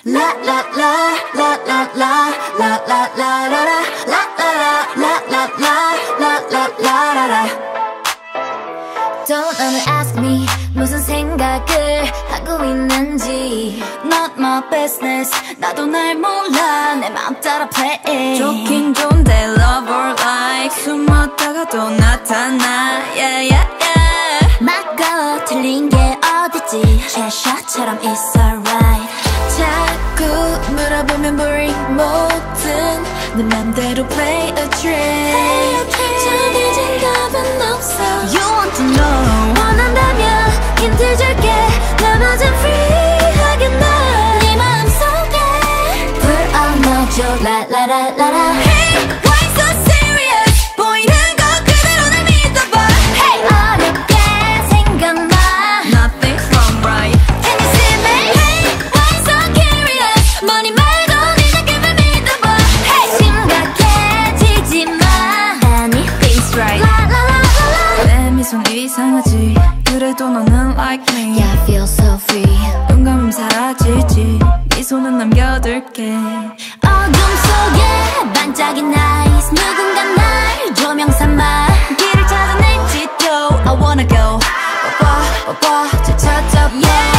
La la la la la la la la la la la la la la la la la la. Don't ever ask me 무슨 생각을 하고 있는지. Not my business. 나도 날 몰라. 내 맘 따라 play. 좋긴 좋은데 love or like 숨었다가 또 나타나. Yeah yeah yeah. 맞고 틀린 게 어딨지. Cheshire처럼 it's alright. 자꾸 물어보면 boring 모든 내 맘대로 play a trick. 정해진 답은 없어. You want to know. 원한다면 힌트 줄게. 나머진 free하게 나. 네 마음속에 불 안아줘. 라라라라라. Hey, why so serious? 보이는 거 그대로 날 믿어봐. Hey, 어렵게 생각나. Nothing's wrong, right? Can you see me? Hey, why so curious? 머리 말고 네 느낌을 믿어봐. Hey, 심각해지지 마. Anything's right. 라라라라라. 내 미소는 이상하지. 그래도 너는 like me. Yeah, I feel so free. 눈 감으면 사라지지. 미소는 남겨둘게. 어둠 속에 반짝인 eyes. 누군가 날 조명 삼아 길을 찾아낼지도 I wanna go. 뽀뽀 뽀뽀 저 찾아봐. Yeah.